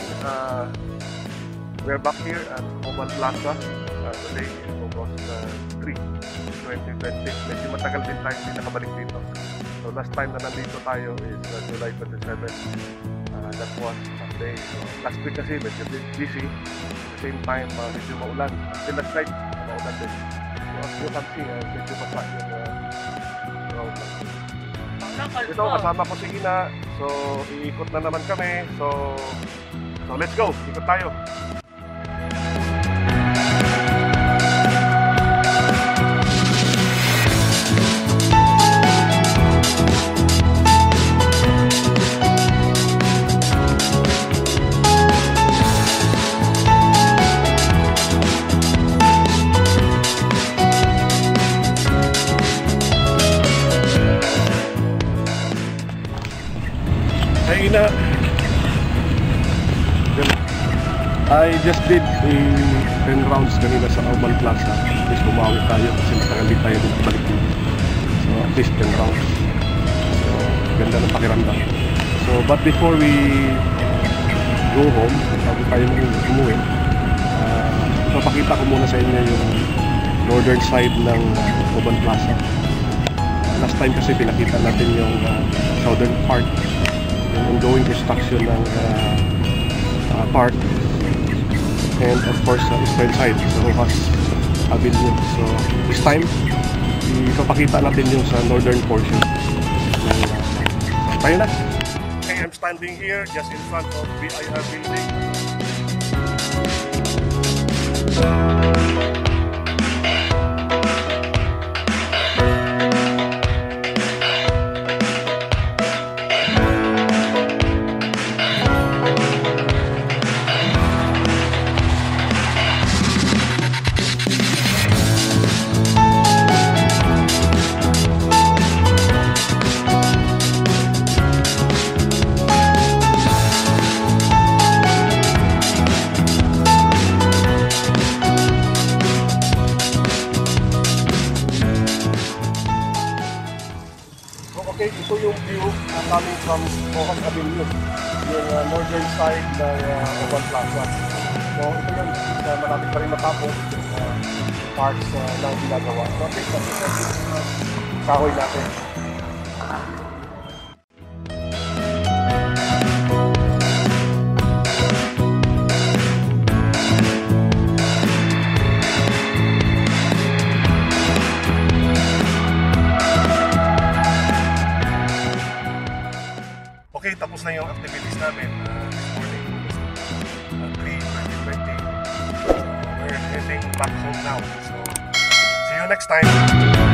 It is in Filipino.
we're back here at Plaza. Today is August 3, 2020. Medyo matagal din tayo hindi nakabalik dito. So last time na nandito tayo is July 27. That was Sunday. So last week kasi medyo busy. At the same time, medyo maulan. Until last night, maulan din. So as you can see, medyo basa yung road. Ito, kasama ko si Ina. So iikot na naman kami. So let's go. Ikot tayo. Hey Ina, I just did a 10 rounds kanina sa Plaza. At least bumawi tayo kasi matagal din tayo dito balik dito. So at least 10 rounds. So ganda ng pakiramdam. So but before we go home, bago tayo umuwi, papakita ko muna sa inyo yung northern side ng Plaza. Last time kasi pinakita natin yung southern part, yung ongoing construction ng park, and of course eastern side sa Rojas Avenue. So this time ipapakita natin yung sa northern portion ng tayo na. Okay, I'm standing here just in front of BIR building. Okay, ito yung view coming from Rojas Avenue, yung northern side ng Plaza. So ito yung malapit pa rin matapos yung parts ng ginagawa. So okay, ito yung kahoy natin. Okay, tapos na yung activities namin this morning, 3/2020. We're heading back home now. So, see you next time!